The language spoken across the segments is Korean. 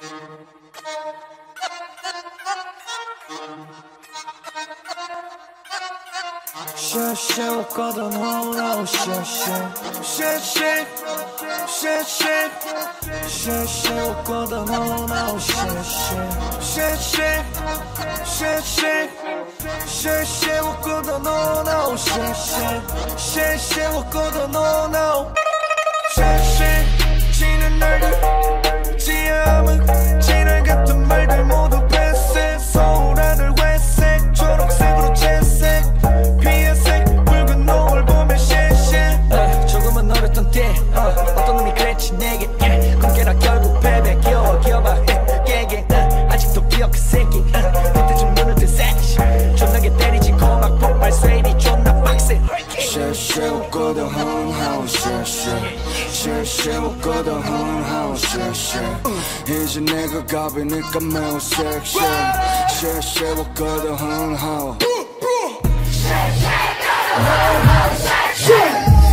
谢谢我过得很好，谢谢，谢谢，谢谢，谢谢我过得很好，谢谢，谢谢，谢谢，谢谢我过得很好，谢谢，谢谢我过得很好，谢谢지는 날들 지하음은 지날 같은 말들 모두 배색 서울 하늘 회색 초록색으로 채색 피해색 붉은 노을 보며 쉐쉐 조금은 어렸던 때 어떤 놈이 그랬지 내게 꿈깨라 결국 패배 기어봐 깨게 아직도 기억 그 새끼 그때 좀 눈을 뜬 새끼 존나게 때리지 고막 폭발 쇠리 존나 빡세 谢谢我过得很好谢谢谢谢我过得很好谢谢이제 내가 가비니까 매우 섹시谢谢我过得很好谢谢很好谢谢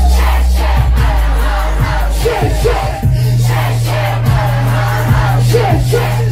谢谢谢谢很好谢谢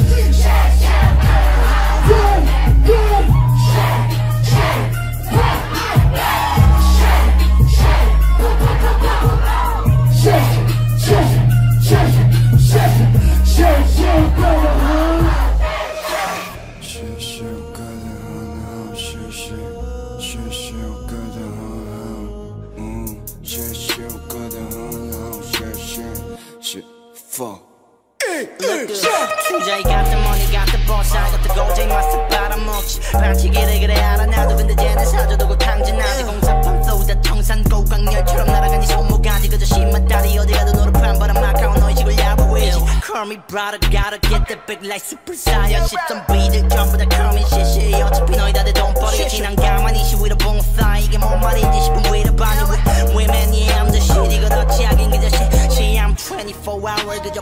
투자이 got the money got the boss I got the gold 마스터 빨아먹지 반칙이래 그래 알아 나도 근데 쟤는 사줘두고 탕진하지 공사판 쏘다 청산고 강렬처럼 날아간 네 손모가지 그저 심한 다리 어디 가도 노릇한 바람 마카오 너희 지글 야부해지 Call me brother gotta get that big like super saiyan 씹던 비들 전부 다 call me shit 어차피 너희 다들 돈 버리겠지 난 가만히 시위로 봉 쌓이 이게 뭔 말인지 싶은 위로 반이 Women yeah I'm the shit 이거 더 치약인 그저 shit I'm 24 hour 그저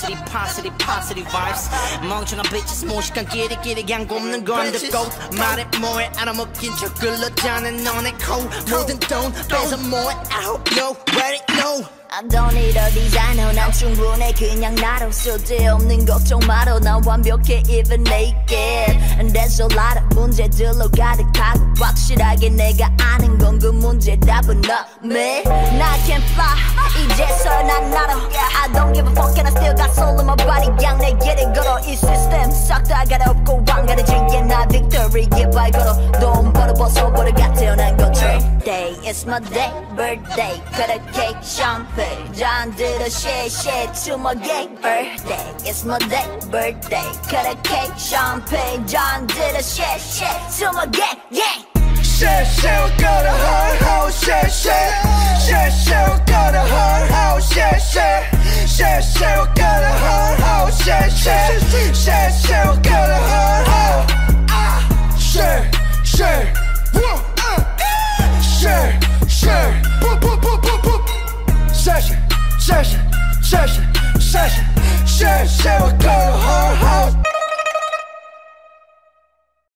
positive vibes 멍청한 bitches 무식한 끼리끼리 그냥 굽는 건 듣고 말해 뭐해 알아먹긴 척 글렀잖아 너네 코 모든 돈 뺏어 뭐해 I hope you already know I don't need a designer 난 충분해 그냥 나로 쓸데없는 걱정 말어 난 완벽해 even naked And there's a lot of 문제들로 가득하고 확실하게 내가 아는 건 그 문제 답은 not me I can fly 이제서야 난 날아 I don't give a fuck and I still got soul in my body 그냥 내 길을 걸어 이 시스템 싹 다 갈아엎고 왕가르진 게 나 victory 기발 걸어 돈 벌어 벗어버려 가 태어난 것처럼 Day it's my day birthday cut a cake champagne 잔들어 share share to my gay birthday it's my day birthday cut a cake champagne 잔들어 share share to my gay yeah 谢谢我过得很好谢谢谢谢我过得很好谢谢谢谢我过得很好谢谢谢谢我过得很好谢谢谢谢不谢谢谢谢谢谢谢谢谢谢谢我过